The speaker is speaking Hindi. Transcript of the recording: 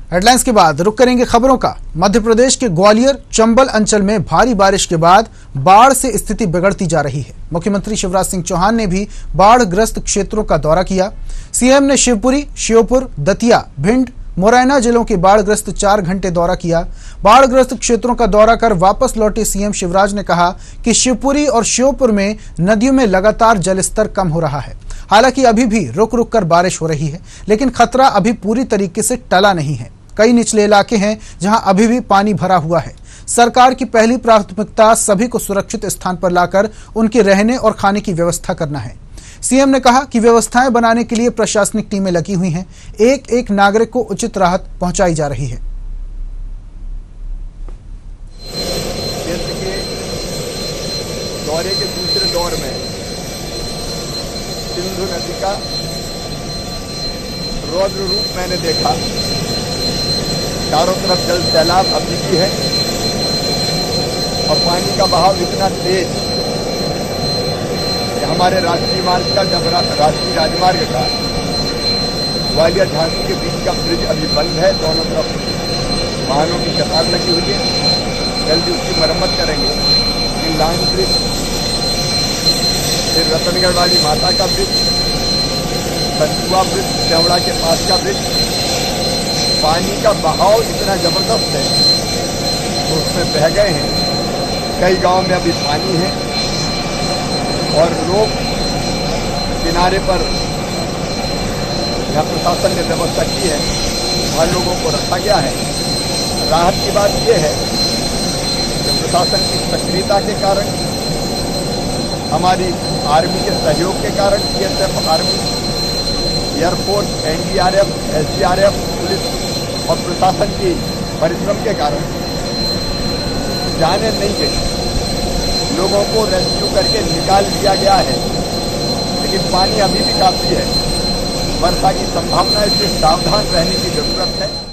हेडलाइंस के बाद रुक करेंगे खबरों का। मध्य प्रदेश के ग्वालियर चंबल अंचल में भारी बारिश के बाद बाढ़ से स्थिति बिगड़ती जा रही है। मुख्यमंत्री शिवराज सिंह चौहान ने भी बाढ़ग्रस्त क्षेत्रों का दौरा किया। सीएम ने शिवपुरी, श्योपुर, दतिया, भिंड, मुरैना जिलों के बाढ़ग्रस्त 4 घंटे दौरा किया। बाढ़ग्रस्त क्षेत्रों का दौरा कर वापस लौटे सीएम शिवराज ने कहा कि शिवपुरी और श्योपुर में नदियों में लगातार जलस्तर कम हो रहा है। हालांकि अभी भी रुक रुक कर बारिश हो रही है, लेकिन खतरा अभी पूरी तरीके से टला नहीं है। कई निचले इलाके हैं जहां अभी भी पानी भरा हुआ है। सरकार की पहली प्राथमिकता सभी को सुरक्षित स्थान पर लाकर उनके रहने और खाने की व्यवस्था करना है। सीएम ने कहा कि व्यवस्थाएं बनाने के लिए प्रशासनिक टीमें लगी हुई हैं। एक एक नागरिक को उचित राहत पहुंचाई जा रही है। क्षेत्र के दौरे के दूसरे दौर में सिंधु नदी का रौद्र रूप मैंने देखा। चारों तरफ जल सैलाब अभी भी है और पानी का बहाव इतना तेज कि हमारे राष्ट्रीय मार्ग का, जब राष्ट्रीय राजमार्ग का ग्वालियर झांसी के बीच का ब्रिज अभी बंद है। दोनों तरफ वाहनों की कतार लगी हुई है। जल्दी उसकी मरम्मत करेंगे। लाइन ब्रिज, फिर रतनगढ़ वाली माता का ब्रिज, बंसुआ ब्रिज, चौड़ा के पास का ब्रिज। पानी का बहाव इतना जबरदस्त है तो उसमें बह गए हैं। कई गांव में अभी पानी है और लोग किनारे पर, यहाँ प्रशासन ने व्यवस्था की है, वहाँ लोगों को रखा गया है। राहत की बात यह है कि प्रशासन की सक्रियता के कारण, हमारी आर्मी के सहयोग के कारण, CSF, army, air force, NDRF, SDRF, police और प्रशासन की परिश्रम के कारण जाने नहीं गई। लोगों को रेस्क्यू करके निकाल दिया गया है, लेकिन पानी अभी भी काफी है। वर्षा की संभावना है, इसलिए सावधान रहने की जरूरत है।